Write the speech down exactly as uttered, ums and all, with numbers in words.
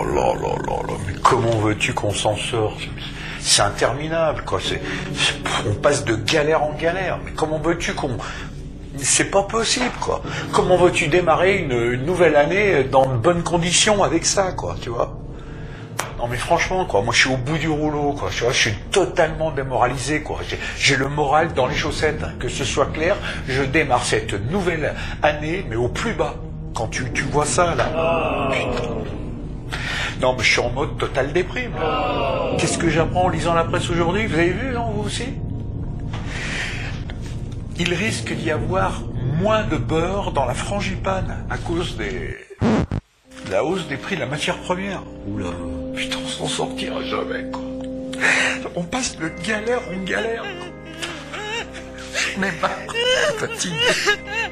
là là là là, mais comment veux-tu qu'on s'en sorte? C'est interminable, quoi. C'est, on passe de galère en galère. Mais comment veux-tu qu'on... C'est pas possible, quoi. Comment veux-tu démarrer une, une nouvelle année dans de bonnes conditions avec ça, quoi, tu vois? Non, mais franchement, quoi, moi je suis au bout du rouleau, quoi. Je, je suis totalement démoralisé, quoi. J'ai, j'ai le moral dans les chaussettes, hein. Que ce soit clair, je démarre cette nouvelle année, mais au plus bas. Quand tu, tu vois ça, là. Putain. Non, mais je suis en mode total déprime, là. Qu'est-ce que j'apprends en lisant la presse aujourd'hui? Vous avez vu, non, vous aussi? Il risque d'y avoir moins de beurre dans la frangipane à cause des... de la hausse des prix de la matière première. Oula, putain, on s'en sortira jamais, quoi. On passe de galère en galère, quoi. J'en ai marre, fatigué.